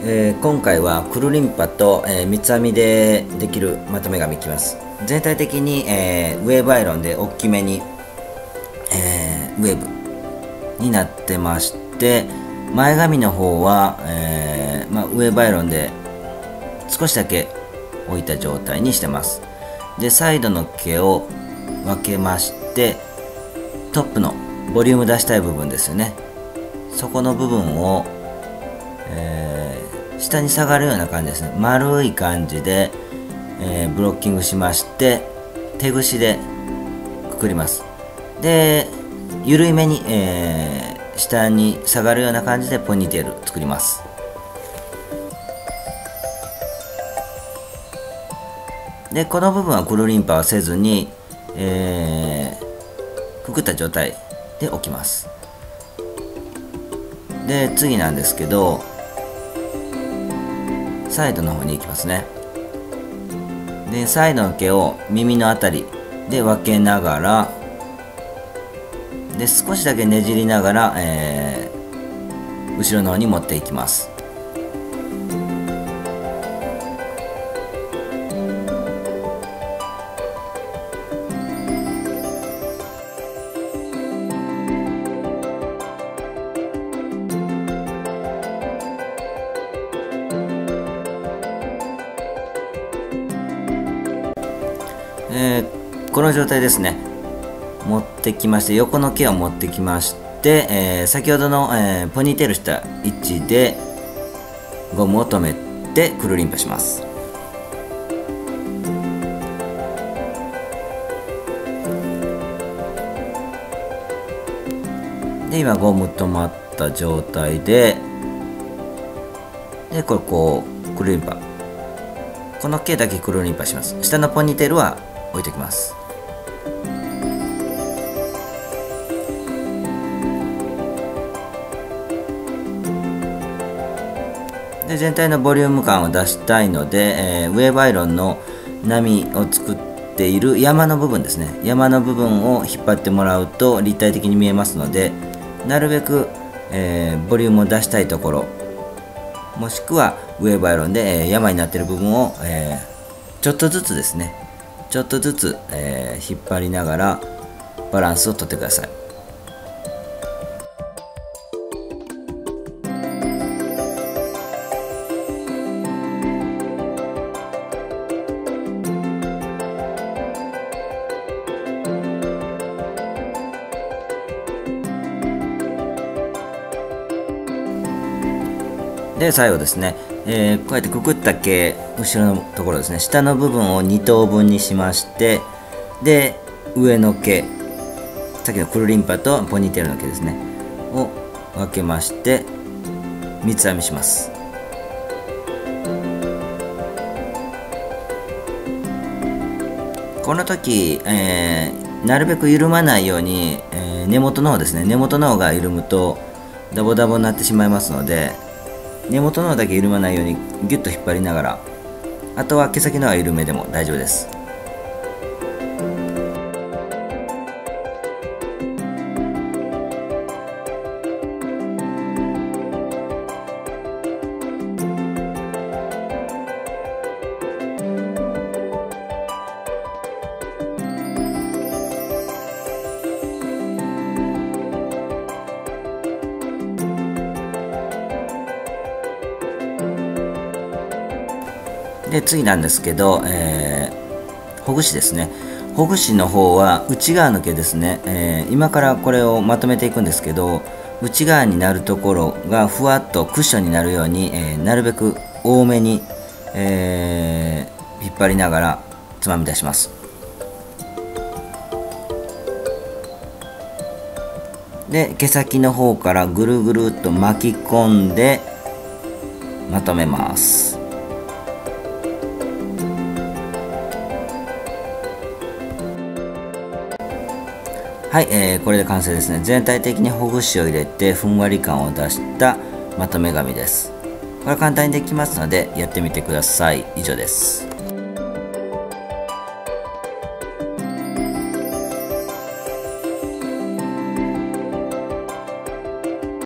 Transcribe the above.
今回はくるりんぱと、三つ編みでできるまとめ紙いきます。全体的に、ウェーブアイロンで大きめに、ウェーブになってまして、前髪の方は、ウェーブアイロンで少しだけ置いた状態にしてます。でサイドの毛を分けまして、トップのボリューム出したい部分ですよね、そこの部分を、下に下がるような感じですね。丸い感じで、ブロッキングしまして、手ぐしでくくります。で緩いめに、下に下がるような感じでポニーテール作ります。でこの部分はくるりんぱはせずに、くくった状態で置きます。で次なんですけど、サイドの方に行きますね。でサイドの毛を耳のあたりで分けながら、で少しだけねじりながら、後ろの方に持っていきます。この状態ですね、持ってきまして、横の毛を持ってきまして、先ほどの、ポニーテールした位置でゴムを留めてくるりんぱします。で今ゴム止まった状態で、こうくるりんぱ、この毛だけくるりんぱします。下のポニーテールは置いておきます。で全体のボリューム感を出したいので、ウェーブアイロンの波を作っている山の部分ですね、山の部分を引っ張ってもらうと立体的に見えますので、なるべく、ボリュームを出したいところ、もしくはウェーブアイロンで、山になっている部分を、ちょっとずつですね、ちょっとずつ、引っ張りながらバランスをとってください。で最後ですね、こうやってくくった毛、後ろのところですね、下の部分を2等分にしまして、で上の毛、さっきのくるりんぱとポニーテールの毛ですねを分けまして三つ編みします。この時、なるべく緩まないように、根元の方ですね、根元の方が緩むとダボダボになってしまいますので、根元の方だけ緩まないようにギュッと引っ張りながら、あとは毛先の方は緩めでも大丈夫です。で次なんですけど、ほぐしですね。ほぐしの方は内側の毛ですね、今からこれをまとめていくんですけど、内側になるところがふわっとクッションになるように、なるべく多めに、引っ張りながらつまみ出します。で毛先の方からぐるぐるっと巻き込んでまとめます。はい、これで完成ですね。全体的にほぐしを入れてふんわり感を出したまとめ紙です。これは簡単にできますのでやってみてください。以上です。